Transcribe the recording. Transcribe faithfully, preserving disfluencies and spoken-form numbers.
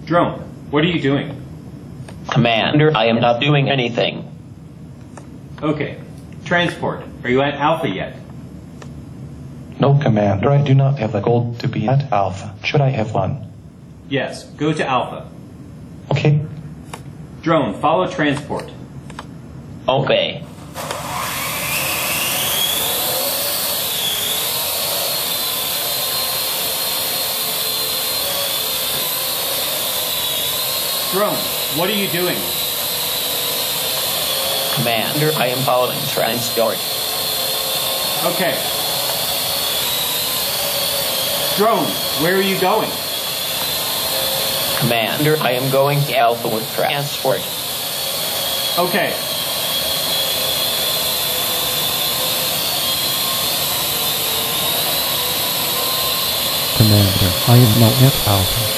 Drone, what are you doing? Commander, I am not doing anything. Okay. Transport, are you at Alpha yet? No, Commander, I do not have a goal to be at Alpha. Should I have one? Yes, go to Alpha. Okay. Drone, follow transport. Okay. Drone, what are you doing? Commander, I am following transport. Okay. Drone, where are you going? Commander, I am going to Alpha with transport. Okay. Commander, I am now at Alpha.